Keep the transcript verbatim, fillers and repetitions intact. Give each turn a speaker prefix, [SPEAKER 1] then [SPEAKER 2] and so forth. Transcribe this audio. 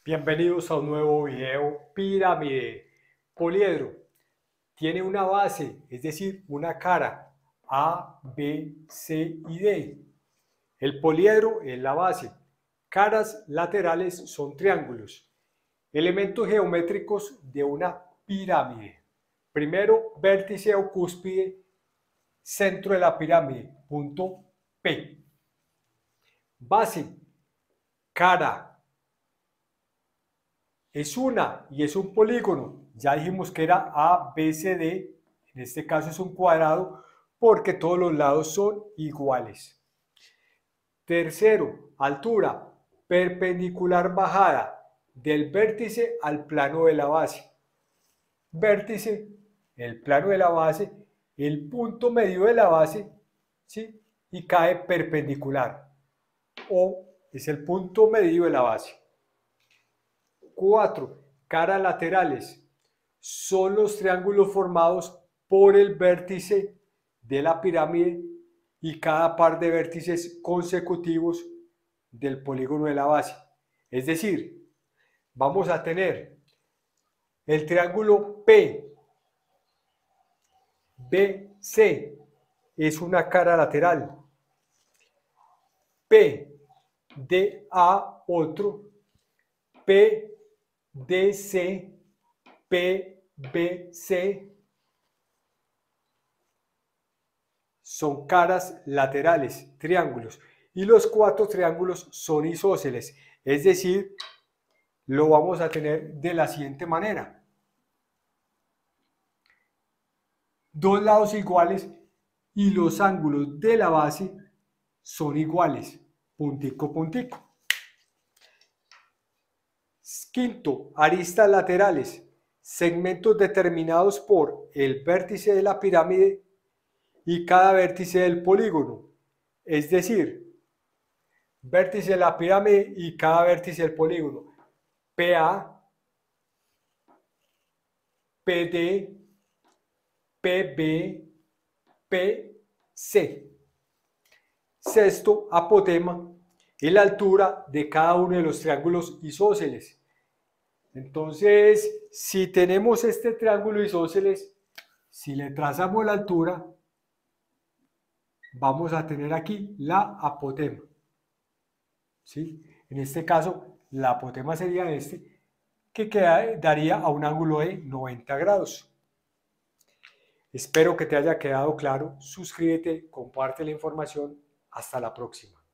[SPEAKER 1] Bienvenidos a un nuevo video. Pirámide. Poliedro tiene una base, es decir, una cara A, B, C y D. El poliedro es la base. Caras laterales son triángulos. Elementos geométricos de una pirámide. Primero, vértice o cúspide, centro de la pirámide, punto P. Base, cara. Es una y es un polígono. Ya dijimos que era A, B, C, D. En este caso es un cuadrado porque todos los lados son iguales. Tercero, altura, perpendicular bajada del vértice al plano de la base. Vértice, el plano de la base, el punto medio de la base, ¿sí? Y cae perpendicular. O es el punto medio de la base. Cuatro, caras laterales. Son los triángulos formados por el vértice de la pirámide y cada par de vértices consecutivos del polígono de la base. Es decir, vamos a tener el triángulo P, B, C, es una cara lateral. P, D, A, otro. P, D, C, P, B, C son caras laterales, triángulos, y los cuatro triángulos son isósceles, es decir, lo vamos a tener de la siguiente manera. Dos lados iguales y los ángulos de la base son iguales, puntico, puntico. Quinto, aristas laterales, segmentos determinados por el vértice de la pirámide y cada vértice del polígono, es decir, vértice de la pirámide y cada vértice del polígono, P A, P D, P B, P C. Sexto, apotema, es la altura de cada uno de los triángulos isósceles. Entonces, si tenemos este triángulo isósceles, si le trazamos la altura, vamos a tener aquí la apotema. ¿Sí? En este caso, la apotema sería este, que queda, daría a un ángulo de noventa grados. Espero que te haya quedado claro. Suscríbete, comparte la información. Hasta la próxima.